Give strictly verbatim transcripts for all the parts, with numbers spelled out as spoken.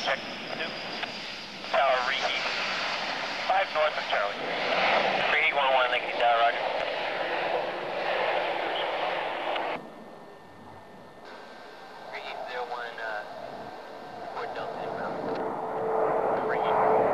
check. Two. Tower reheat. Five north of Charlie. Reheat one one, Lakenheath Tower, roger. Reheat zero one, uh, Fort Delta inbound. Reheat.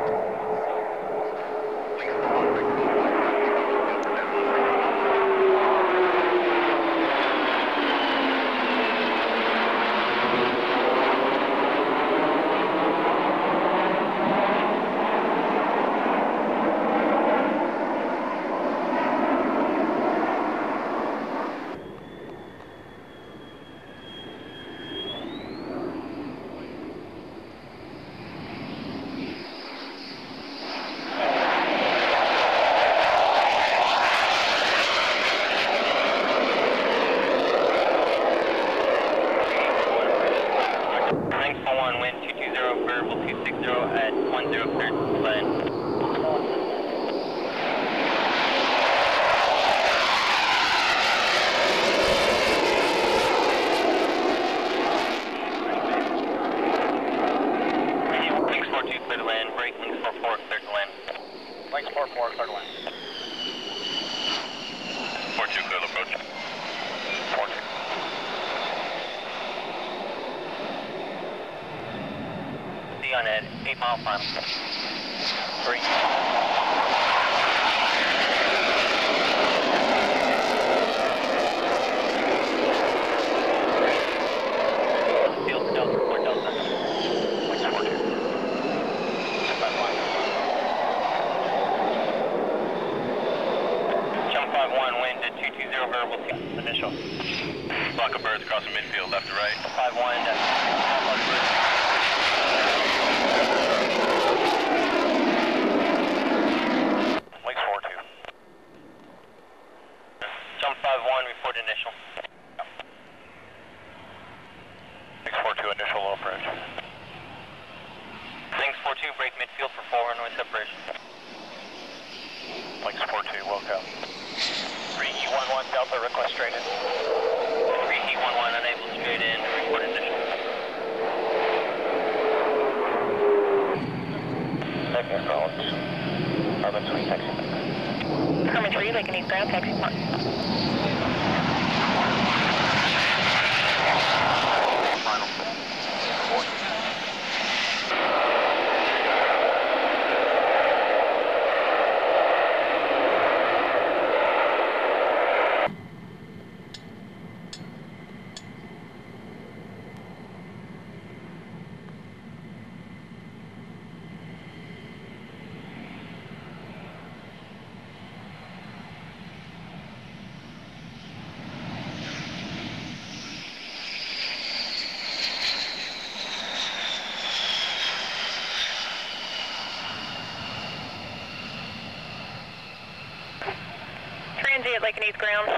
On at eight mile final. Three. Field Delta, Fort Delta. Like four two. Jump five one, wind at two two zero, variable two. Initial. Block of birds crossing midfield, left to right. five one, uh, report initial. six four two, initial low approach. Links four two, break midfield for four runway separation. Links four two, welcome. Reheat one one, Delta, request straight in. Reheat one one, unable straight in, report initial. Second ground. Urban Suite, taxi. Herman three, Lakenheath ground, taxi one. At Lakenheath ground.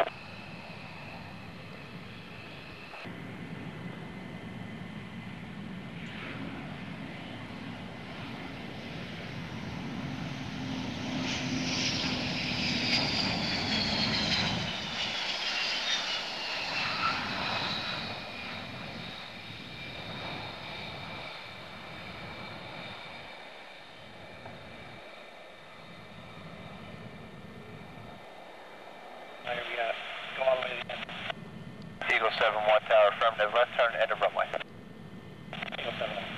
Eagle seven one tower, affirmative, left turn, end of runway. Eagle seven one.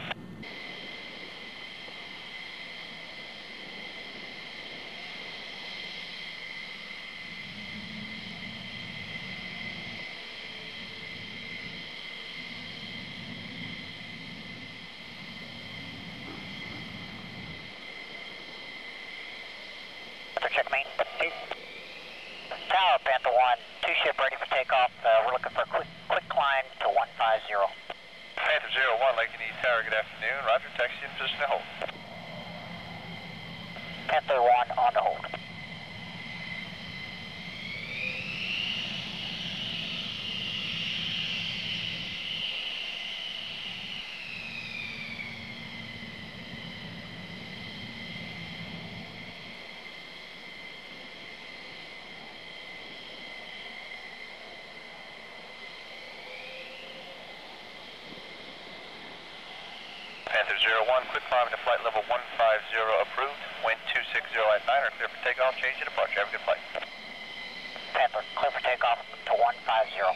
Check main. Tower, Panther one, two ship ready for takeoff. Uh, we're looking for a quick, quick climb to one five zero. Panther zero one, Lakenheath Tower, good afternoon. Roger, taxi in position to hold. Panther one on to hold. Panther zero one, quick climb to flight level one five zero approved. Wind two six zero at nine, or clear for takeoff, change to departure. Have a good flight. Panther, clear for takeoff to one five zero.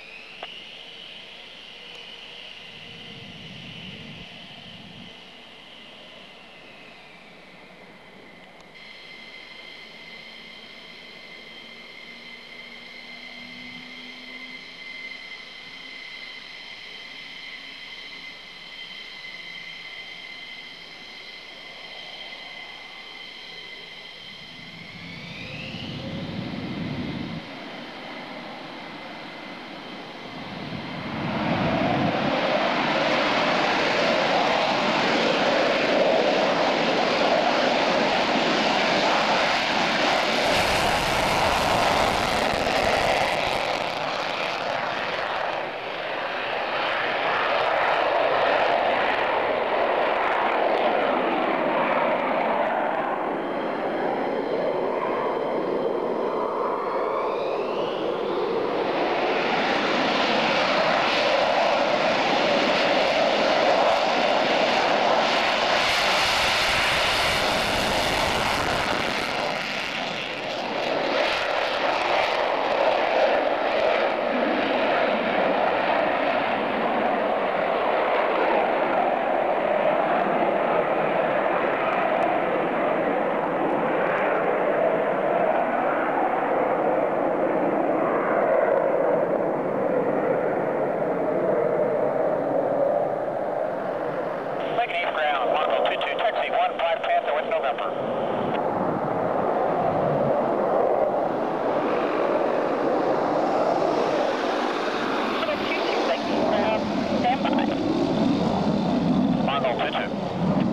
Lakenheath ground, Mongo two two, taxi one five Panther with November. Mongo two two, Lakenheath ground, stand by. Mongo two two.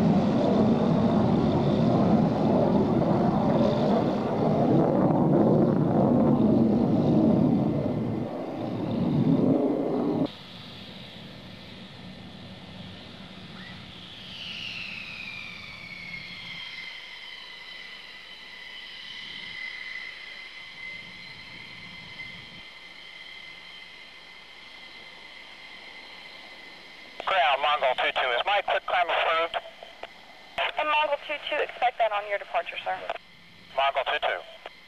Ground, Mongo two two, is my quick climb approved? And Mongo two two, expect that on your departure, sir. Mongo two two.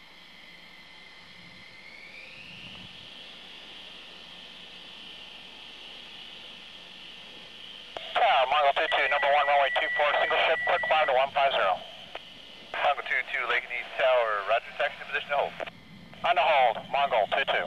Tower, Mongo two two, number one, runway two four, single ship, quick climb to one five zero. Mongo two two, Lakenheath Tower, roger, taxi to position to hold. On the hold, Mongo two two.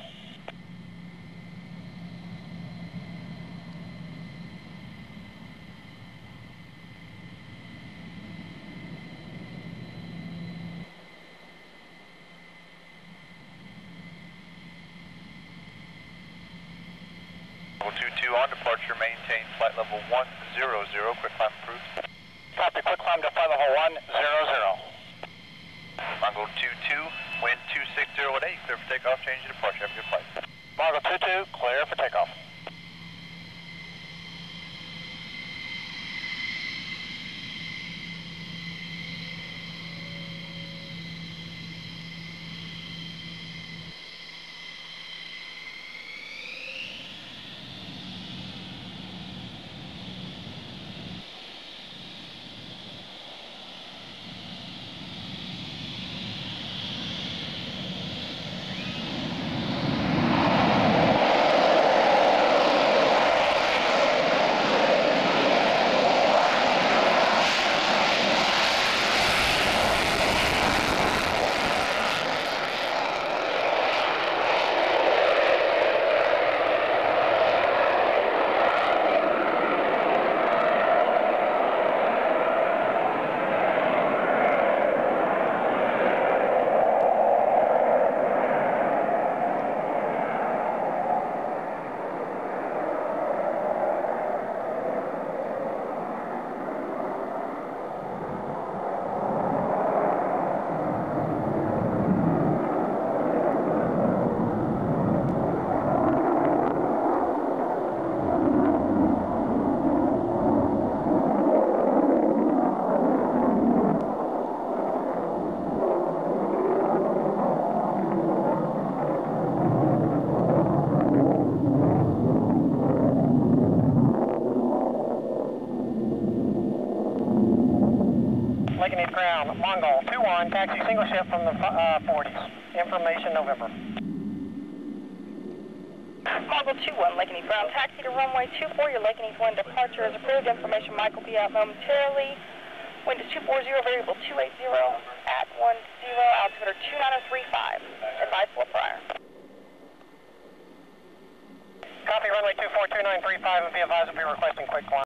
two two on departure, maintain flight level one zero zero, quick climb approved. Copy, quick climb to flight level one zero zero. Mongo two two, wind two six zero at eight, clear for takeoff, change to departure, have a good flight. Mongo two two, clear for takeoff. Lakenheath ground, Mongol two one, taxi single shift from the uh, forties. Information November. Mongol two one, Lakenheath ground, taxi to runway two four, your Lakenheath one departure is approved. Information Mike will be out momentarily. Wind is two four zero, variable two eight zero, at one zero, altimeter two nine zero three five. Advise for prior. Copy runway two four two nine three five and be advised we'll be requesting quick climb.